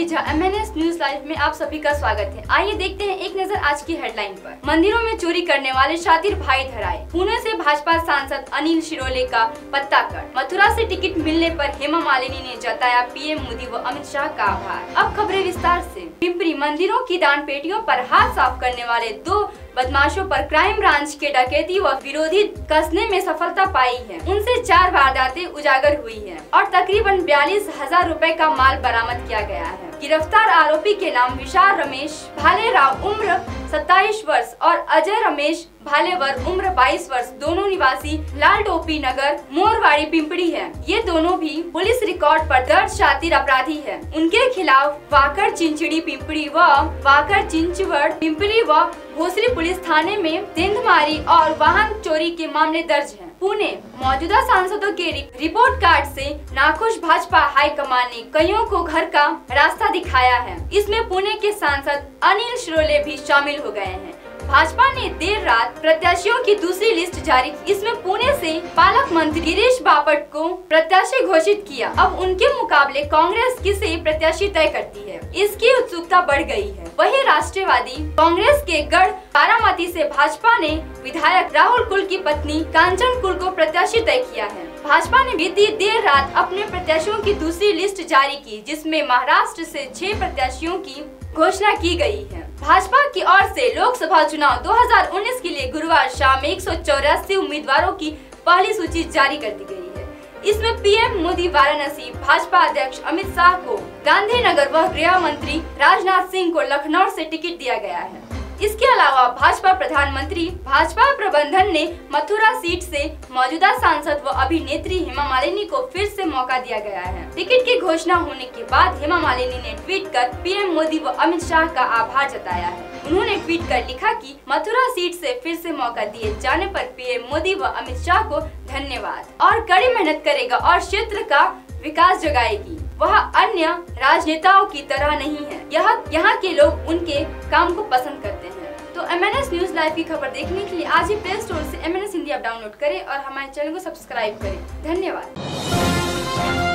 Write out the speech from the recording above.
Teja MNS news live में आप सभी का स्वागत है। आइए देखते हैं एक नजर आज की हेडलाइन पर। मंदिरों में चोरी करने वाले शातिर भाई धराए। पुणे से भाजपा सांसद अनिल शिरोले का पत्ता कट। मथुरा से टिकट मिलने पर हेमा मालिनी ने जताया पीएम मोदी व अमित शाह का आभार। अब खबरें विस्तार से। पिंपरी मंदिरों की दान पेटियों पर हाथ साफ करने वाले 2 बदमाशों पर क्राइम ब्रांच के डकैती व विरोधी कसने में सफलता पाई है। उनसे 4 वारदातें उजागर हुई हैं और तकरीबन 42,000 रुपए का माल बरामद किया गया है। गिरफ्तार आरोपी के नाम विशाल रमेश भालेराव उम्र 27 वर्ष और अजय रमेश भालेवर उम्र 22 वर्ष दोनों निवासी लाल टोपी नगर मोरवाड़ी पिंपरी है। ये दोनों भी पुलिस रिकॉर्ड पर दर्ज शातिर अपराधी है। उनके खिलाफ वाकर चिंचड़ी पिंपरी व वाकर चिंचवड़ पिंपरी व भोसरी पुलिस थाने में तेंदुमारी और वाहन चोरी के मामले दर्ज हैं। पुणे मौजूदा सांसदों के रिपोर्ट कार्ड से नाखुश भाजपा हाईकमान ने कईयों को घर का रास्ता दिखाया है। इसमें पुणे के सांसद अनिल शिरोले भी शामिल हो गए हैं। भाजपा ने देर रात प्रत्याशियों की दूसरी लिस्ट जारी की। इसमें पुणे से पालक मंत्री गिरीश बापट को प्रत्याशी घोषित किया। अब उनके मुकाबले कांग्रेस किसे प्रत्याशी तय करती है, इसकी उत्सुकता बढ़ गई है। वहीं राष्ट्रवादी कांग्रेस के गढ़ बारामती से भाजपा ने विधायक राहुल कुल की पत्नी कांचन कुल को प्रत्याशी तय किया है। भाजपा ने बीती देर रात अपने प्रत्याशियों की दूसरी लिस्ट जारी की, जिसमें महाराष्ट्र से 6 प्रत्याशियों की घोषणा की गई है। भाजपा की ओर से लोकसभा चुनाव 2019 के लिए गुरुवार शाम 184 उम्मीदवारों की पहली सूची जारी कर दी गई है। इसमें पीएम मोदी वाराणसी, भाजपा अध्यक्ष अमित शाह को गांधीनगर व गृह मंत्री राजनाथ सिंह को लखनऊ से टिकट दिया गया है। इसके अलावा भाजपा प्रधानमंत्री भाजपा प्रबंधन ने मथुरा सीट से मौजूदा सांसद व अभिनेत्री हेमा मालिनी को फिर से मौका दिया गया है। टिकट की घोषणा होने के बाद हेमा मालिनी ने ट्वीट कर पीएम मोदी व अमित शाह का आभार जताया है। उन्होंने ट्वीट कर लिखा कि मथुरा सीट से फिर से मौका दिए जाने पर पीएम मोदी व अमित शाह को धन्यवाद और कड़ी मेहनत करेगा और क्षेत्र का विकास जगाएगी। वह अन्य राजनेताओं की तरह नहीं है। यहाँ के लोग उनके काम को पसंद करते हैं। तो MNS न्यूज लाइव की खबर देखने के लिए आज ही प्ले स्टोर से MNS हिंदी ऐप डाउनलोड करें और हमारे चैनल को सब्सक्राइब करें। धन्यवाद।